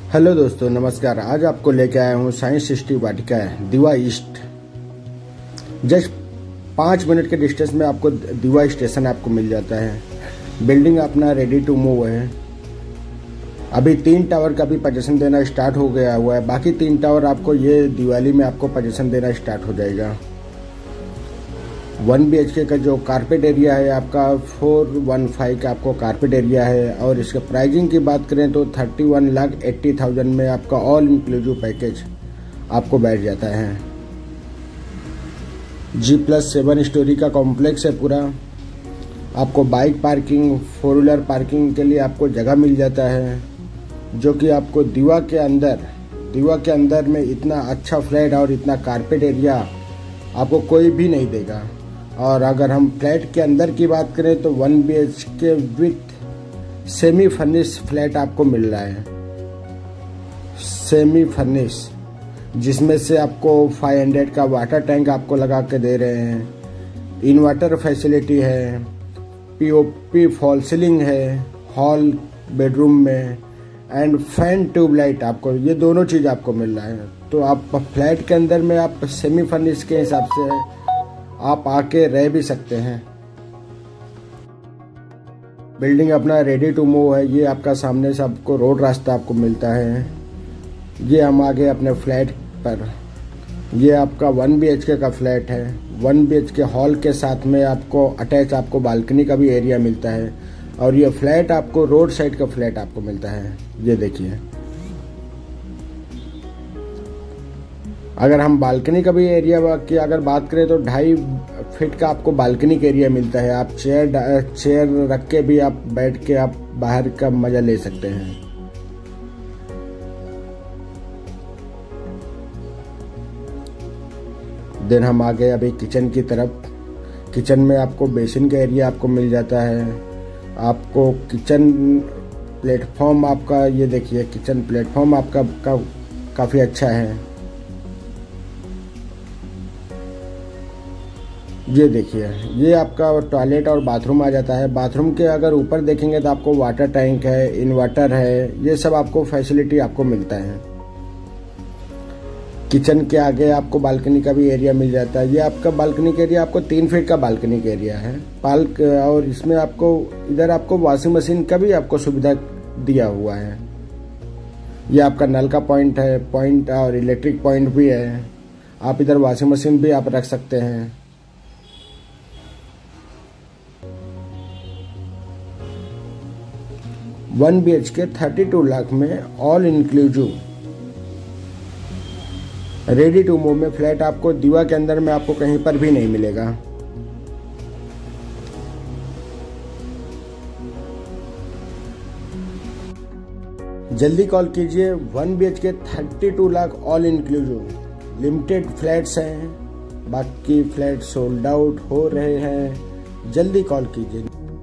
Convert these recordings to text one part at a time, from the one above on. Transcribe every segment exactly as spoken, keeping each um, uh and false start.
Hello दोस्तों, नमस्कार। आज आपको लेके आया हूँ science city Vatika Diva east. Just पाँच मिनट के डिस्टेंस में आपको दीवा स्टेशन आपको मिल जाता है। बिल्डिंग अपना रेडी टू मूव है। अभी तीन टावर का भी पोजीशन देना स्टार्ट हो गया हुआ है। बाकी तीन टावर आपको ये दिवाली में आपको पोजीशन देना स्टार्ट हो जाएगा। वन बी एच के का जो कारपेट एरिया है आपका फोर वन फाइव का आपको कारपेट एरिया है। और इसके प्राइसिंग की बात करें तो thirty one lakh eighty thousand में आपका ऑल इंक्लूसिव पैकेज आपको बैठ जाता है। जी प्लस सेवन स्टोरी का कॉम्प्लेक्स है पूरा। आपको bike parking, four wheeler parking के लिए आपको जगह मिल जाता है, जो कि आपको दीवा के अंदर दीवा के अंदर में इतना अच्छा फ्लैट और इतना कारपेट एरिया आपको कोई भी नहीं देगा। और अगर हम फ्लैट के अंदर की बात करें तो one B H K with semi furnish flat आपको मिल रहा है। सेमी फर्निश, जिसमें से आपको फाइव हंड्रेड का वाटर टैंक आपको लगा के दे रहे हैं। इन्वर्टर फैसिलिटी है, P O P false ceiling है हॉल बेडरूम में, एंड फैन ट्यूबलाइट आपको, ये दोनों चीज़ आपको मिल रहा है। तो आप फ्लैट के अंदर में आप सेमी फर्निश के हिसाब से आप आके रह भी सकते हैं। बिल्डिंग अपना रेडी टू मूव है। ये आपका सामने से आपको रोड रास्ता आपको मिलता है। ये हम आगे अपने फ्लैट पर, ये आपका वन बी एच के का फ्लैट है। One B H K hall के साथ में आपको अटैच आपको बालकनी का भी एरिया मिलता है। और ये फ्लैट आपको रोड साइड का फ्लैट आपको मिलता है। ये देखिए, अगर हम बालकनी का भी एरिया की अगर बात करें तो ढाई फीट का आपको बालकनी का एरिया मिलता है। आप चेयर चेयर रख के भी आप बैठ के आप बाहर का मजा ले सकते हैं। देन हम आ गए अभी किचन की तरफ। किचन में आपको बेसिन का एरिया आपको मिल जाता है। आपको किचन प्लेटफॉर्म आपका, ये देखिए किचन प्लेटफॉर्म आपका का, काफ़ी अच्छा है। ये देखिए, ये आपका टॉयलेट और बाथरूम आ जाता है। बाथरूम के अगर ऊपर देखेंगे तो आपको वाटर टैंक है, इन्वर्टर है, ये सब आपको फैसिलिटी आपको मिलता है। किचन के आगे आपको बालकनी का भी एरिया मिल जाता है। ये आपका बालकनी का एरिया आपको तीन फीट का बालकनी का एरिया है पार्क। और इसमें आपको इधर आपको वॉशिंग मशीन का भी आपको सुविधा दिया हुआ है। ये आपका नल का पॉइंट है, पॉइंट और इलेक्ट्रिक पॉइंट भी है। आप इधर वॉशिंग मशीन भी आप रख सकते हैं। One B H K thirty two lakh में all inclusive ready to move में फ्लैट आपको दीवा के अंदर में आपको कहीं पर भी नहीं मिलेगा। जल्दी कॉल कीजिए। One B H K thirty two lakh all inclusive limited flats हैं। बाकी फ्लैट सोल्ड आउट हो रहे हैं। जल्दी कॉल कीजिए।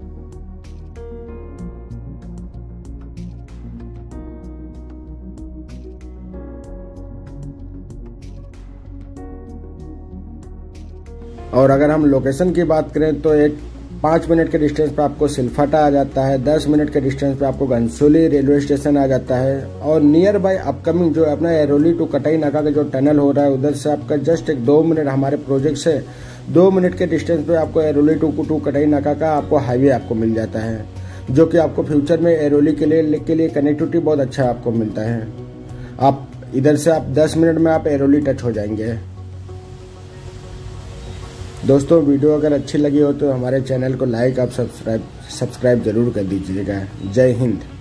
और अगर हम लोकेशन की बात करें तो एक पाँच मिनट के डिस्टेंस पे आपको सिलफाटा आ जाता है। दस मिनट के डिस्टेंस पे आपको घनसोली रेलवे स्टेशन आ जाता है। और नियर बाय अपकमिंग जो अपना एरोली टू कटाई नाका का जो टनल हो रहा है, उधर से आपका जस्ट एक दो मिनट हमारे प्रोजेक्ट से दो मिनट के डिस्टेंस पे आपको एरोली टू टू कटाई नाका का आपको हाईवे आपको मिल जाता है, जो कि आपको फ्यूचर में एरोली के लिए के लिए कनेक्टिविटी बहुत अच्छा आपको मिलता है। आप इधर से आप दस मिनट में आप एरोली टच हो जाएंगे। दोस्तों, वीडियो अगर अच्छी लगी हो तो हमारे चैनल को लाइक आप सब्सक्राइब सब्सक्राइब जरूर कर दीजिएगा। जय हिंद।